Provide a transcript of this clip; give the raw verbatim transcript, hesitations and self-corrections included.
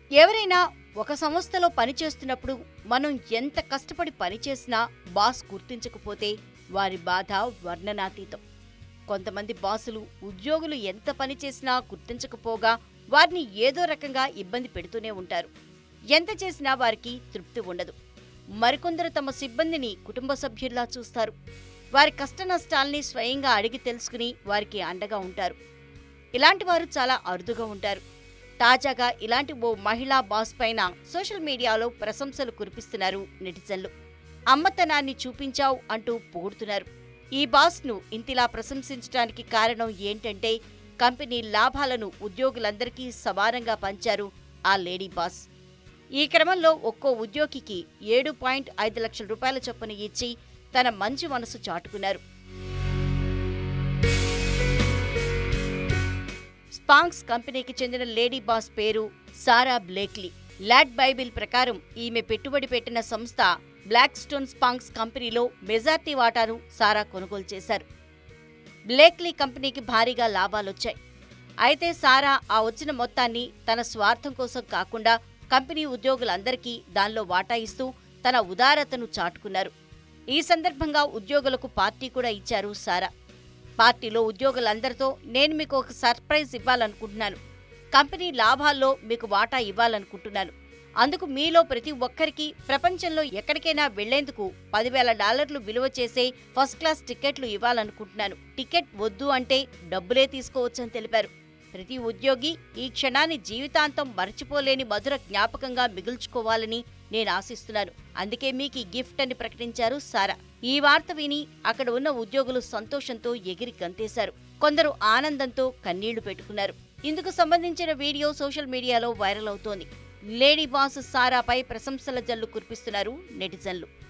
ఎవరైనా ఒక సంస్థలో పనిచేస్తున్నప్పుడు మనం ఎంత కష్టపడి పనిచేసినా బాస్ గుర్తించకపోతే వారి బాధ వర్ణనాతీతం. కొంతమంది బాసులు ఉద్యోగులు ఎంత పనిచేసినా గుర్తించకపోగా వారిని ఏదో రకంగా ఇబ్బంది పెడుతూనే ఉంటారు. ఎంత చేసినా వారికి తృప్తి ఉండదు. మరికొందరు తమ సిబ్బందిని కుటుంబ సభ్యుల్లా చూస్తారు. వారి కష్టనష్టాల్ని స్వయంగా అడిగి తెలుసుకుని వారికి అండగా ఉంటారు. ఇలాంటి వారు చాలా అరుదుగా ఉంటారు. తాజాగా ఇలాంటి ఓ మహిళా బాస్ పైన సోషల్ మీడియాలో ప్రశంసలు కురిపిస్తున్నారు నెటిజన్లు. అమ్మతనాన్ని చూపించావు అంటూ పొగుడుతున్నారు. ఈ బాస్ను ఇంతిలా ప్రశంసించడానికి కారణం ఏంటంటే కంపెనీ లాభాలను ఉద్యోగులందరికీ సమానంగా పంచారు ఆ లేడీ బాస్. ఈ క్రమంలో ఒక్కో ఉద్యోగికి ఏడు పాయింట్ ఐదు లక్షల రూపాయల చొప్పున ఇచ్చి తన మంచి మనసు చాటుకున్నారు. స్పాంక్స్ కంపెనీకి చెందిన లేడీ బాస్ పేరు సారా బ్లేక్లీ. లాడ్ బైబిల్ ప్రకారం ఈమె పెట్టుబడి పెట్టిన సంస్థ బ్లాక్ స్టోన్ స్పాంక్స్ కంపెనీలో మెజార్టీ వాటాను సారా కొనుగోలు చేశారు. బ్లేక్లీ కంపెనీకి భారీగా లాభాలొచ్చాయి. అయితే సారా ఆ వచ్చిన మొత్తాన్ని తన స్వార్థం కోసం కాకుండా కంపెనీ ఉద్యోగులందరికీ దానిలో వాటా ఇస్తూ తన ఉదారతను చాటుకున్నారు. ఈ సందర్భంగా ఉద్యోగులకు పార్టీ కూడా ఇచ్చారు సారా. పార్టీలో ఉద్యోగులందరితో నేను మీకు ఒక సర్ప్రైజ్ ఇవ్వాలనుకుంటున్నాను. కంపెనీ లాభాల్లో మీకు వాటా ఇవ్వాలనుకుంటున్నాను. అందుకు మీలో ప్రతి ఒక్కరికి ప్రపంచంలో ఎక్కడికైనా వెళ్లేందుకు పదివేల డాలర్లు విలువ చేసే ఫస్ట్ క్లాస్ టికెట్లు ఇవ్వాలనుకుంటున్నాను. టికెట్ వద్దు అంటే డబ్బులే తీసుకోవచ్చని తెలిపారు. ప్రతి ఉద్యోగి ఈ క్షణాన్ని జీవితాంతం మర్చిపోలేని మధుర జ్ఞాపకంగా మిగుల్చుకోవాలని నేను ఆశిస్తున్నాను. అందుకే మీకు ఈ గిఫ్ట్ అని ప్రకటించారు సారా. ఈ వార్త విని అక్కడ ఉన్న ఉద్యోగులు సంతోషంతో ఎగిరి గంతేశారు. కొందరు ఆనందంతో కన్నీళ్లు పెట్టుకున్నారు. ఇందుకు సంబంధించిన వీడియో సోషల్ మీడియాలో వైరల్ అవుతోంది. లేడీ బాస్ సారాపై ప్రశంసల జల్లు కురిపిస్తున్నారు నెటిజన్లు.